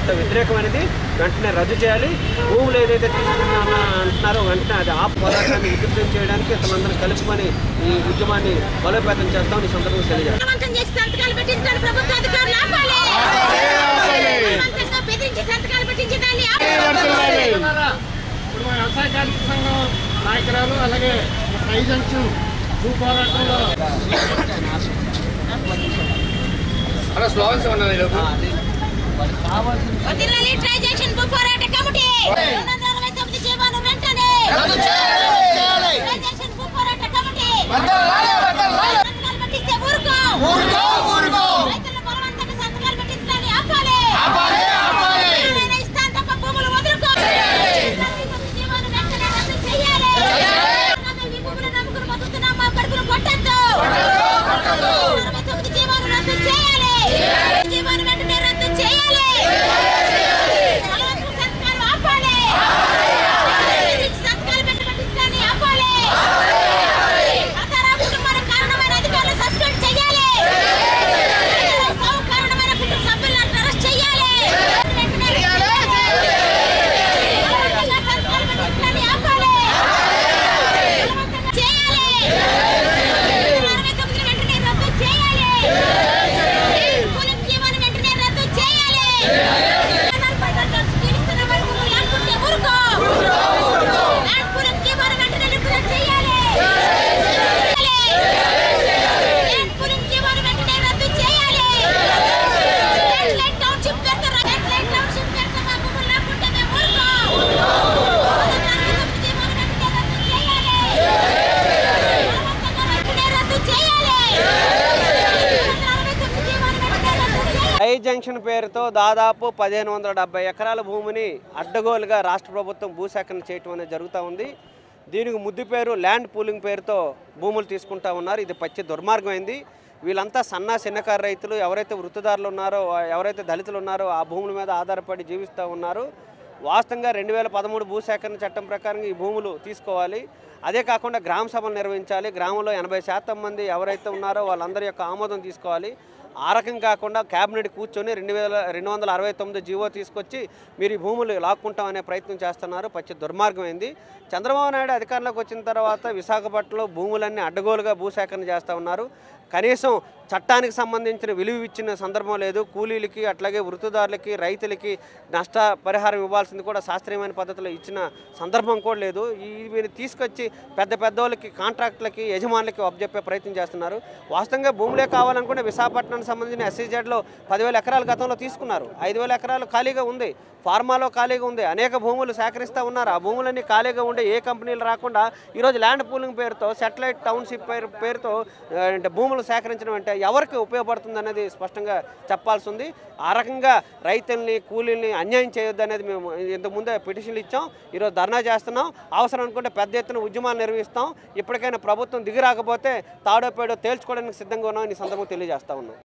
వ్యతిరేకమైనది వెంటనే రద్దు చేయాలి. భూములు ఏదైతే తీసుకున్నామో అంటున్నారో వెంటనే అది ఆ పోరాటాన్ని విజృంభం చేయడానికి ఇంతమందిని కలుపుకొని ఈ ఉద్యమాన్ని బలోపేతం చేస్తామని ఈ సందర్భంగా తెలియజేస్తాం. వ్యవసాయ కార్మిక సంఘం నాయకురాలు అలాగే ట్రై జంక్షన్ భూ పోరాటంలో స్లోగన్స్ ఉన్నాయి. ట్రై జంక్షన్ భూ పోరాట కమిటీ ట్రై జంక్షన్ పేరుతో దాదాపు 1570 ఎకరాల భూమిని అడ్డగోలుగా రాష్ట్ర ప్రభుత్వం భూసేకరణ చేయటం అనేది జరుగుతూ ఉంది. దీనికి ముద్దు పేరు ల్యాండ్ పూలింగ్ పేరుతో భూములు తీసుకుంటా ఉన్నారు. ఇది పచ్చి దుర్మార్గమైంది. వీళ్ళంతా చిన్నకారు రైతులు, ఎవరైతే వృత్తిదారులు ఉన్నారో, ఎవరైతే దళితులు ఉన్నారో ఆ భూముల మీద ఆధారపడి జీవిస్తూ ఉన్నారు. వాస్తవంగా 2013 భూసేకరణ చట్టం ప్రకారం ఈ భూములు తీసుకోవాలి. అదే కాకుండా గ్రామ సభలు నిర్వహించాలి. గ్రామంలో 80% మంది ఎవరైతే ఉన్నారో వాళ్ళందరి యొక్క ఆమోదం తీసుకోవాలి. ఆ రకం కాకుండా క్యాబినెట్ కూర్చొని 2269 జీవో తీసుకొచ్చి మీరు ఈ భూములు లాక్కుంటామనే ప్రయత్నం చేస్తున్నారు. పచ్చి దుర్మార్గమైంది. చంద్రబాబు నాయుడు అధికారంలోకి వచ్చిన తర్వాత విశాఖపట్నంలో భూములన్నీ అడ్డగోలుగా భూసేకరణ చేస్తూ ఉన్నారు. కనీసం చట్టానికి సంబంధించిన విలువ ఇచ్చిన సందర్భం లేదు. కూలీలకి అట్లాగే వృత్తిదారులకి రైతులకి నష్ట పరిహారం ఇవ్వాల్సింది కూడా శాస్త్రీయమైన పద్ధతిలో ఇచ్చిన సందర్భం కూడా లేదు. వీరిని తీసుకొచ్చి పెద్దోళ్ళకి కాంట్రాక్టులకి యజమానులకి అప్పచెప్పే ప్రయత్నం చేస్తున్నారు. వాస్తవంగా భూములే కావాలనుకుంటే విశాఖపట్నానికి సంబంధించిన SEZలో 10,000 ఎకరాలు గతంలో తీసుకున్నారు. 5,000 ఎకరాలు ఖాళీగా ఉంది. ఫార్మాలో ఖాళీగా ఉంది. అనేక భూములు సేకరిస్తూ ఉన్నారు. ఆ భూములన్నీ ఖాళీగా ఉండే ఏ కంపెనీలు రాకుండా ఈరోజు ల్యాండ్ పూలింగ్ పేరుతో శాటిలైట్ టౌన్షిప్ పేరుతో భూములు సేకరించడం అంటే ఎవరికి ఉపయోగపడుతుంది అనేది స్పష్టంగా చెప్పాల్సి ఉంది. ఆ రకంగా రైతుల్ని కూలీల్ని అన్యాయం చేయొద్దు అనేది మేము ఇంతకుముందే పిటిషన్లు ఇచ్చాం. ఈరోజు ధర్నా చేస్తున్నాం. అవసరం అనుకుంటే పెద్ద ఎత్తున ఉద్యమాలు నిర్వహిస్తాం. ఇప్పటికైనా ప్రభుత్వం దిగి రాకపోతే తాడోపేడో తేల్చుకోవడానికి సిద్ధంగా ఉన్నామని ఈ సందర్భంగా తెలియజేస్తా ఉన్నాం.